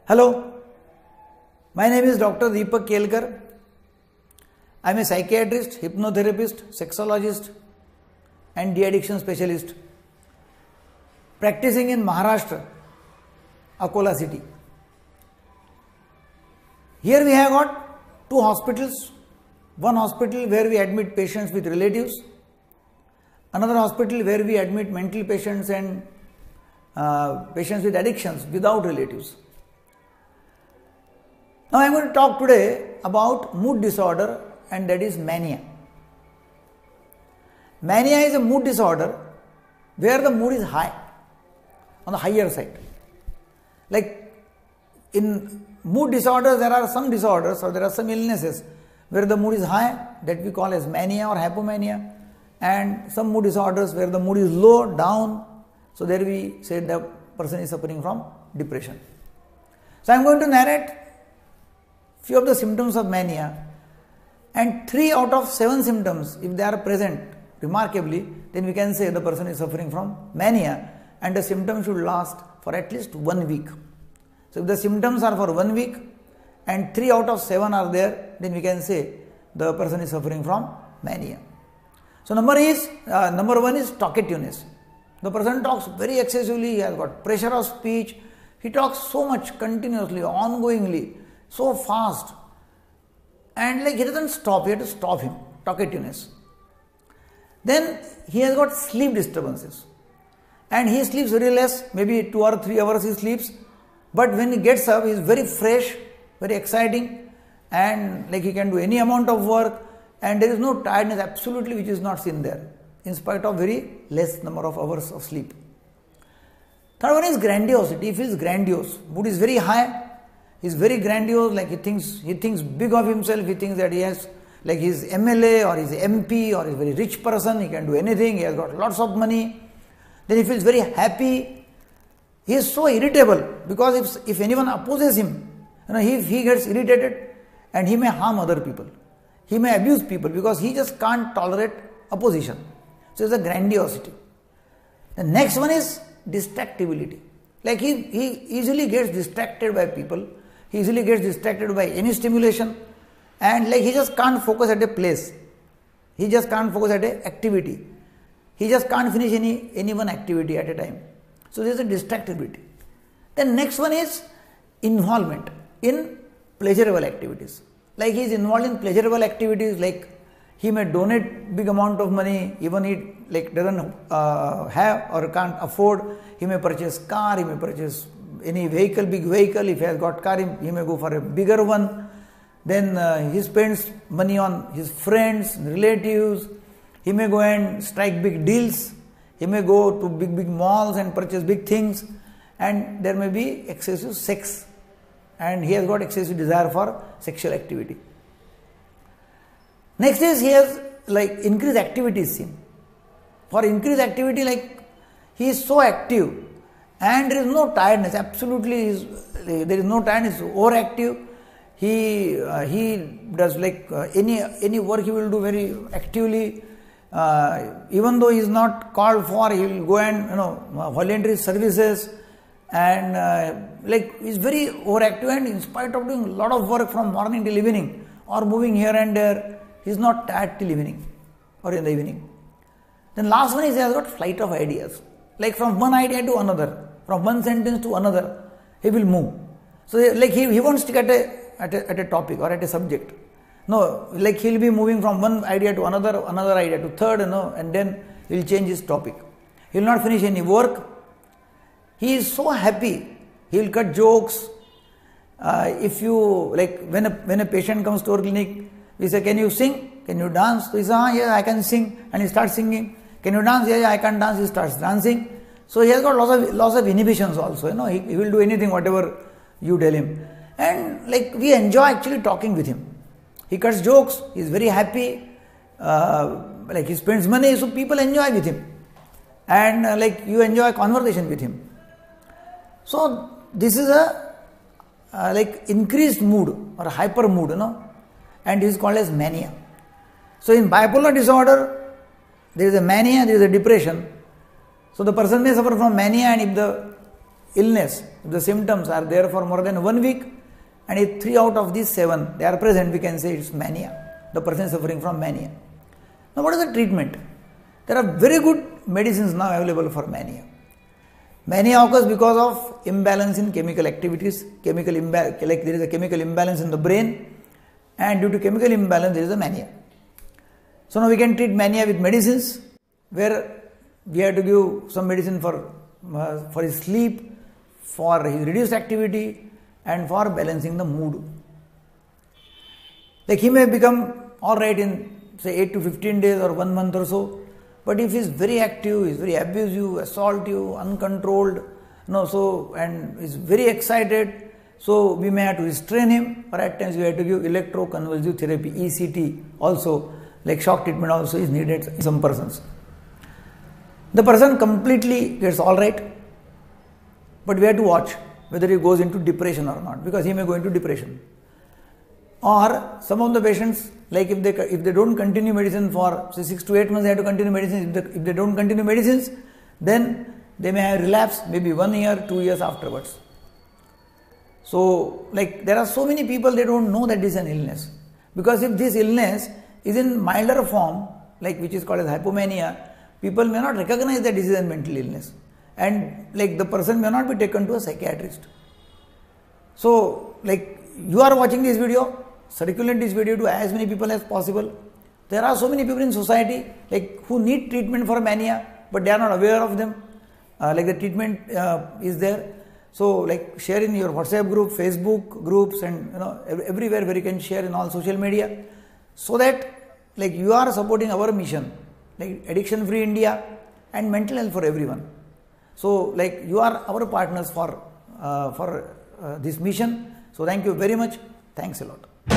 Hello, my name is Dr. Deepak Kelkar. I am a psychiatrist, hypnotherapist, sexologist and de-addiction specialist practicing in Maharashtra, Akola city. Here we have got two hospitals. One hospital where we admit patients with relatives, another hospital where we admit mental patients and patients with addictions without relatives. Now I am going to talk today about mood disorder, and that is mania. Mania is a mood disorder where the mood is high, on the higher side. Like in mood disorders, there are some disorders or there are some illnesses where the mood is high, that we call as mania or hypomania, and some mood disorders where the mood is low, down, so there we say the person is suffering from depression. So I am going to narrate few of the symptoms of mania, and 3 out of 7 symptoms, if they are present remarkably, then we can say the person is suffering from mania, and the symptoms should last for at least 1 week. So if the symptoms are for 1 week and 3 out of 7 are there, then we can say the person is suffering from mania. So number 1 is talkativeness. The person talks very excessively, he has got pressure of speech, he talks so much continuously, ongoingly, so fast, and like he doesn't stop, you have to stop him, talkativeness. Then he has got sleep disturbances, and he sleeps very less, maybe 2 or 3 hours he sleeps, but when he gets up he is very fresh, very exciting, and like he can do any amount of work, and there is no tiredness absolutely which is not seen there, in spite of very less number of hours of sleep. Third one is grandiosity. He feels grandiose, mood is very high, he is very grandiose, like he thinks big of himself, he thinks that he has, like he is MLA or he is MP or he is a very rich person, he can do anything, he has got lots of money. Then he feels very happy. He is so irritable because if anyone opposes him, he gets irritated and he may harm other people. He may abuse people because he just can't tolerate opposition. So it's a grandiosity. The next one is distractibility. Like he easily gets distracted by people. He easily gets distracted by any stimulation, and like he just can't focus at a place. He just can't focus at an activity. He just can't finish any one activity at a time. So there is a distractibility. Then next one is involvement in pleasurable activities. Like he is involved in pleasurable activities, like he may donate big amount of money, even he like doesn't have or can't afford. He may purchase car, he may purchase any vehicle, big vehicle. If he has got car, he may go for a bigger one. Then he spends money on his friends, relatives. He may go and strike big deals. He may go to big malls and purchase big things. And there may be excessive sex. And he has got excessive desire for sexual activity. Next is he has like increased activity seen. For increased activity, like he is so active and there is no tiredness, absolutely there is no tiredness, overactive. He does like any work he will do very actively, even though he is not called for, he will go and voluntary services, and like he is very overactive, and in spite of doing a lot of work from morning till evening or moving here and there, he is not tired till evening or in the evening. Then last one is he has got flight of ideas, like from one idea to another, from one sentence to another, he will move. So like he won't stick at a topic or at a subject. No, like he will be moving from one idea to another idea to third, and then he will change his topic. He will not finish any work. He is so happy. He will cut jokes. If you like when a patient comes to our clinic, we say, "Can you sing? Can you dance?" So he says, "Yeah, I can sing," and he starts singing. "Can you dance?" "Yeah, I can dance." He starts dancing. So he has got lots of inhibitions also. He will do anything, whatever you tell him, and like we enjoy actually talking with him. He cuts jokes. He is very happy. Like he spends money, so people enjoy with him, and like you enjoy conversation with him. So this is a like increased mood or hyper mood, and it is called as mania. So in bipolar disorder, there is a mania, there is a depression. So the person may suffer from mania, and if the illness if the symptoms are there for more than 1 week, and if 3 out of these 7 they are present, we can say it's mania. The person is suffering from mania. Now, what is the treatment? There are very good medicines now available for mania. Mania occurs because of imbalance in chemical activities, like there is a chemical imbalance in the brain, and due to chemical imbalance there is a mania. So now we can treat mania with medicines, where we have to give some medicine for his sleep, for his reduced activity, and for balancing the mood. Like he may become alright in say 8 to 15 days or 1 month or so, but if he is very active, is very abusive, assaultive, uncontrolled, and is very excited, so we may have to restrain him, or at times we have to give electroconvulsive therapy, ECT also, like shock treatment also is needed in some persons. The person completely gets alright, but we have to watch whether he goes into depression or not, because he may go into depression. Or some of the patients, like if they don't continue medicine for say 6 to 8 months, they have to continue medicine. If they don't continue medicines, then they may have relapse maybe 1 year, 2 years afterwards. So, like there are so many people, they don't know that this is an illness, because if this illness is in milder form, like which is called as hypomania, people may not recognize that this is a mental illness, and like the person may not be taken to a psychiatrist. So, like you are watching this video, circulate this video to as many people as possible. There are so many people in society like who need treatment for mania, but they are not aware of them. Like the treatment is there. So like share in your WhatsApp group, Facebook groups, and everywhere where you can share in all social media, so that like you are supporting our mission, like Addiction Free India and mental health for everyone. So like you are our partners for this mission. So thank you very much. Thanks a lot.